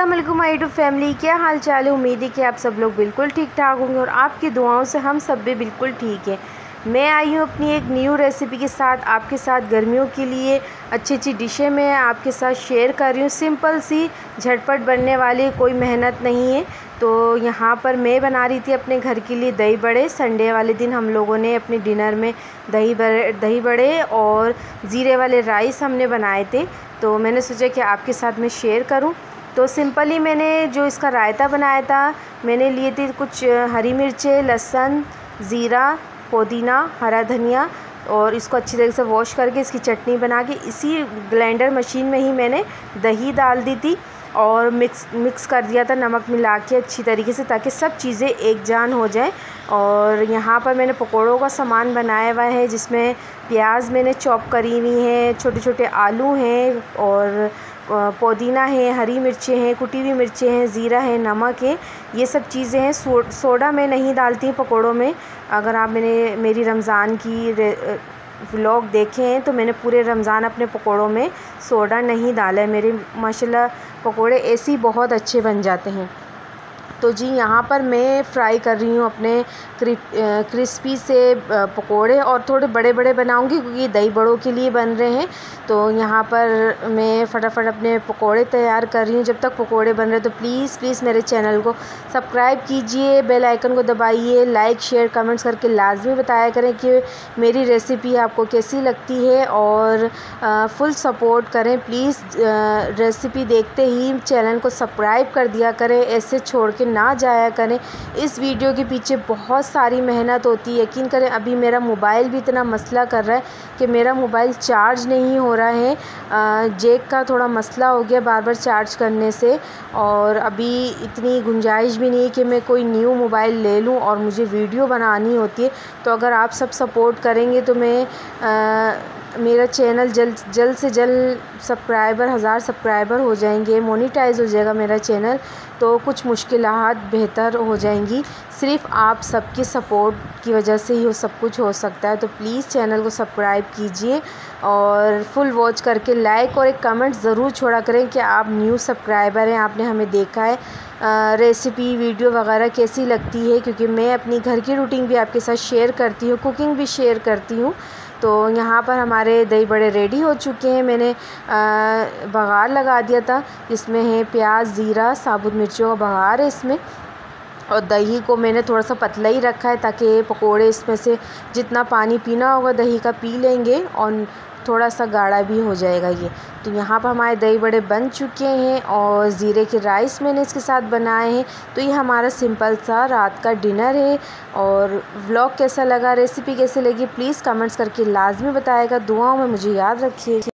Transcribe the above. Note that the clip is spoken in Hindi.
अस्सलाम वालेकुम माय यूट्यूब फैमिली, क्या हाल चाल है। उम्मीद है कि आप सब लोग बिल्कुल ठीक ठाक होंगे और आपकी दुआओं से हम सब भी बिल्कुल ठीक है। मैं आई हूँ अपनी एक न्यू रेसिपी के साथ, आपके साथ गर्मियों के लिए अच्छी अच्छी डिशें मैं आपके साथ शेयर कर रही हूँ। सिंपल सी झटपट बनने वाली, कोई मेहनत नहीं है। तो यहाँ पर मैं बना रही थी अपने घर के लिए दही बड़े। संडे वाले दिन हम लोगों ने अपने डिनर में दही बड़े और ज़ीरे वाले राइस हमने बनाए थे। तो मैंने सोचा कि आपके साथ मैं शेयर करूं। तो सिंपली मैंने जो इसका रायता बनाया था, मैंने लिए थे कुछ हरी मिर्चें, लहसुन, ज़ीरा, पुदीना, हरा धनिया और इसको अच्छी तरह से वॉश करके इसकी चटनी बना के इसी ब्लेंडर मशीन में ही मैंने दही डाल दी थी और मिक्स कर दिया था नमक मिला के अच्छी तरीके से, ताकि सब चीज़ें एक जान हो जाए। और यहाँ पर मैंने पकोड़ों का सामान बनाया हुआ है, जिसमें प्याज मैंने चॉप करी हुई हैं, छोटे छोटे आलू हैं और पुदीना है, हरी मिर्चें हैं, कुटी हुई मिर्चें हैं, ज़ीरा है, नमक है, ये सब चीज़ें हैं। सोडा मैं नहीं डालती पकोड़ों में। अगर आप मेरी रमज़ान की व्लॉग देखे हैं तो मैंने पूरे रमज़ान अपने पकोड़ों में सोडा नहीं डाला है। मेरे माशाल्लाह पकोड़े ऐसे ही बहुत अच्छे बन जाते हैं। तो जी यहाँ पर मैं फ्राई कर रही हूँ अपने क्रिस्पी से पकोड़े, और थोड़े बड़े बड़े बनाऊँगी क्योंकि दही बड़ों के लिए बन रहे हैं। तो यहाँ पर मैं फटाफट अपने पकोड़े तैयार कर रही हूँ। जब तक पकोड़े बन रहे हैं तो प्लीज़ मेरे चैनल को सब्सक्राइब कीजिए, बेल आइकन को दबाइए, लाइक शेयर कमेंट्स करके लाजमी बताया करें कि मेरी रेसिपी आपको कैसी लगती है, और फुल सपोर्ट करें प्लीज़। रेसिपी देखते ही चैनल को सब्सक्राइब कर दिया करें, ऐसे छोड़ के ना जाया करें। इस वीडियो के पीछे बहुत सारी मेहनत होती है, यकीन करें। अभी मेरा मोबाइल भी इतना मसला कर रहा है कि मेरा मोबाइल चार्ज नहीं हो रहा है। जैक का थोड़ा मसला हो गया बार बार चार्ज करने से, और अभी इतनी गुंजाइश भी नहीं कि मैं कोई न्यू मोबाइल ले लूं, और मुझे वीडियो बनानी होती है। तो अगर आप सब सपोर्ट करेंगे तो मेरा चैनल जल्द से जल्द 1000 सब्सक्राइबर हो जाएंगे, मोनेटाइज हो जाएगा मेरा चैनल। तो कुछ मुश्किलात बेहतर हो जाएंगी। सिर्फ़ आप सबकी सपोर्ट की वजह से ही सब कुछ हो सकता है। तो प्लीज़ चैनल को सब्सक्राइब कीजिए और फुल वॉच करके लाइक और एक कमेंट ज़रूर छोड़ा करें कि आप न्यू सब्सक्राइबर हैं, आपने हमें देखा है। रेसिपी वीडियो वगैरह कैसी लगती है, क्योंकि मैं अपनी घर की रूटीन भी आपके साथ शेयर करती हूँ, कुकिंग भी शेयर करती हूँ। तो यहाँ पर हमारे दही बड़े रेडी हो चुके हैं। मैंने बघार लगा दिया था, इसमें है प्याज, ज़ीरा, साबुत मिर्चों का बघार है इसमें, और दही को मैंने थोड़ा सा पतला ही रखा है ताकि पकोड़े इसमें से जितना पानी पीना होगा दही का पी लेंगे, और थोड़ा सा गाढ़ा भी हो जाएगा ये। तो यहाँ पर हमारे दही बड़े बन चुके हैं और ज़ीरे के राइस मैंने इसके साथ बनाए हैं। तो ये हमारा सिंपल सा रात का डिनर है। और व्लॉग कैसा लगा, रेसिपी कैसी लगी, प्लीज़ कमेंट्स करके लाजमी बताएगा। दुआओं में मुझे याद रखिए।